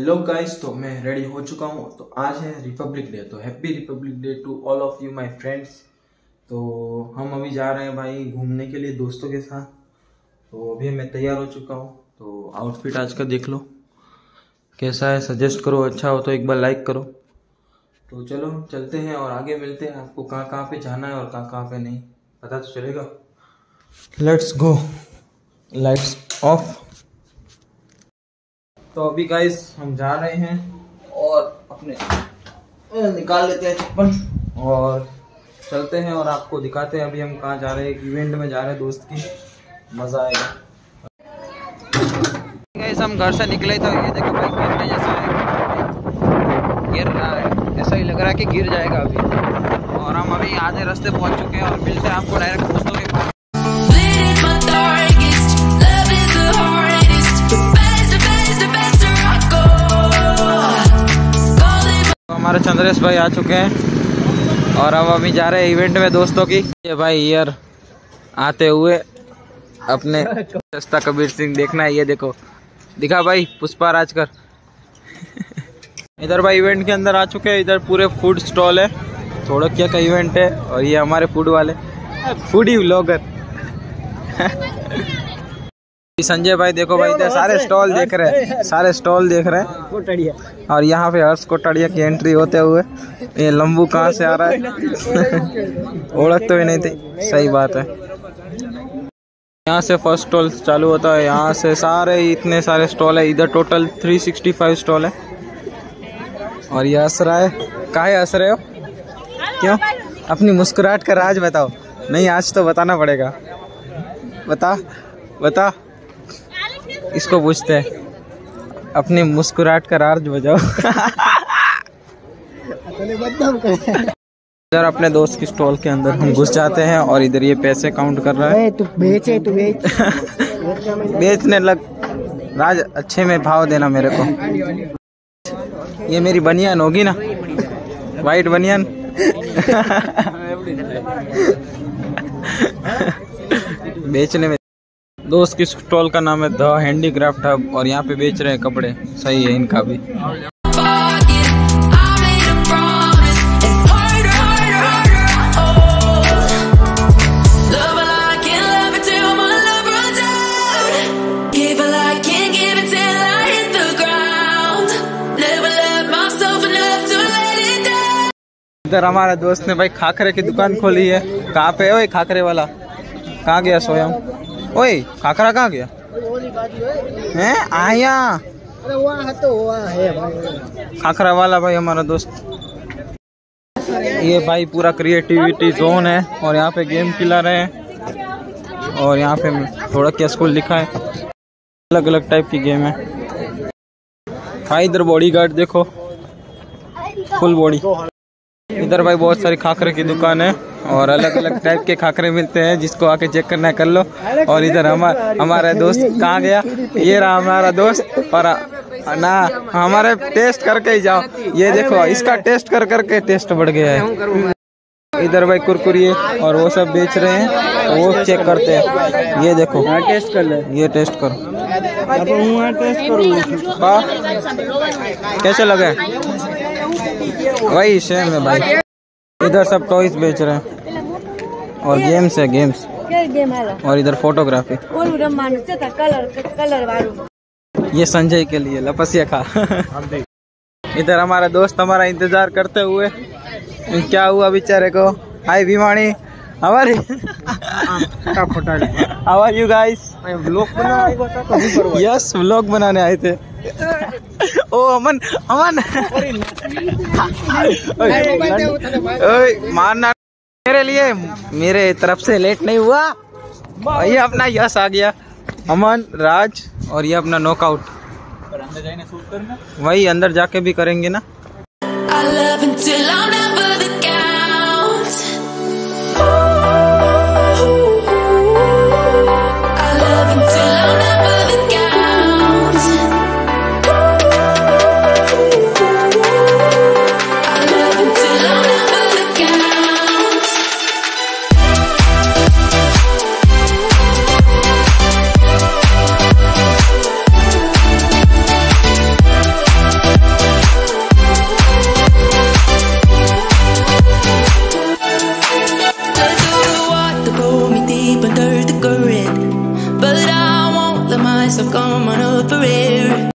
Hello guys, तो मैं ready हो चुका हूँ। तो आज है रिपब्लिक डे, तो happy Republic Day to all of you my friends. तो हम अभी जा रहे हैं भाई घूमने के लिए दोस्तों के साथ। तो अभी मैं तैयार हो चुका हूँ। तो आउटफिट आज का देख लो कैसा है, सजेस्ट करो, अच्छा हो तो एक बार लाइक करो। तो चलो चलते हैं और आगे मिलते हैं। आपको कहाँ कहाँ पे जाना है और कहाँ पे नहीं पता तो चलेगा। Let's go, lights off. तो अभी गाइस हम जा रहे हैं और अपने निकाल लेते हैं चप्पल और चलते हैं और आपको दिखाते हैं अभी हम कहाँ जा रहे हैं। एक इवेंट में जा रहे हैं दोस्त की, मज़ा आएगा। गाइस हम घर से निकले तो ये देखो भाई गिरने जैसा है, गिर रहा है, ऐसा ही लग रहा है कि गिर जाएगा अभी। और हम अभी आधे रास्ते पहुंच चुके हैं और मिलते हैं आपको डायरेक्ट दोस्तों के पास। हमारे चंद्रेश भाई आ चुके हैं और हम अभी जा रहे हैं इवेंट में दोस्तों की। ये भाई ईयर आते हुए अपने सस्ता कबीर सिंह देखना है। ये देखो, दिखा भाई पुष्पा राजकर। इधर भाई इवेंट के अंदर आ चुके हैं। इधर पूरे फूड स्टॉल है, थोड़किया का इवेंट है और ये हमारे फूड वाले फूडी व्लॉगर संजय भाई। देखो भाई इधर सारे स्टॉल देख रहे हैं, सारे स्टॉल देख रहे हैं। और यहाँ पे हर्ष कोटड़िया की एंट्री होते हुए ये लंबू कहाँ से आ रहा है ओळख तो ही नहीं थी। सही बात है। यहाँ से फर्स्ट स्टॉल चालू होता है, यहाँ से सारे इतने सारे स्टॉल है। इधर टोटल 365 स्टॉल है। और ये हंस रहा है, काहे हंस रहे हो, क्यों? अपनी मुस्कुराहट का राज बताओ। नहीं आज तो बताना पड़ेगा, बता बता। इसको पूछते हैं अपनी मुस्कुराहट का राज बजाओ। इधर अपने दोस्त की स्टॉल के अंदर हम घुस जाते हैं और इधर ये पैसे काउंट कर रहा है। तू बेचे तू बेच बेचने लग राज, अच्छे में भाव देना मेरे को। ये मेरी बनियान होगी ना, वाइट बनियान। बेचने में दोस्त की स्टॉल का नाम है द हैंडीक्राफ्ट हब और यहाँ पे बेच रहे हैं कपड़े। सही है इनका भी। इधर हमारे दोस्त ने भाई खाखरे की दुकान खोली है। कहाँ पे है ओए खाखरे वाला? कहाँ गया सोया? ओए खाखरा कहाँ गया हैं? आया खाखरा वाला भाई हमारा दोस्त। ये भाई पूरा क्रिएटिविटी जोन है और यहाँ पे गेम खिला रहे हैं। और यहाँ पे थोड़ा क्या स्कूल लिखा है, अलग अलग टाइप की गेम है भाई। इधर बॉडीगार्ड देखो, फुल बॉडी। इधर भाई बहुत सारी खाखरे की दुकान है और अलग अलग टाइप के खाखरे मिलते हैं, जिसको आके चेक करना है कर लो। और इधर हमारा दोस्त कहाँ गया? ये रहा हमारा दोस्त। और ना हमारे टेस्ट करके ही जाओ। ये देखो इसका टेस्ट कर करके टेस्ट बढ़ गया है। इधर भाई कुरकुरी और वो सब बेच रहे हैं, वो चेक करते हैं। ये देखो टेस्ट कर ले, ये टेस्ट करो। कैसे लगे? वही सेम है भाई। इधर सब टॉयज बेच रहे हैं और गेम्स है, गेम्स। और इधर फोटोग्राफी। ये संजय के लिए लपसिया खा। इधर हमारा दोस्त हमारा इंतजार करते हुए, क्या हुआ बेचारे को? Hi Bhimani, how are you guys? Yes, vlog बनाने आए थे। ओ अमन अमन मारना मेरे लिए, मेरे तरफ से लेट नहीं हुआ। ये अपना यस आ गया, अमन राज। और ये अपना नॉकआउट। वही अंदर जाके भी करेंगे ना। for it, but I won't let myself come on up for air.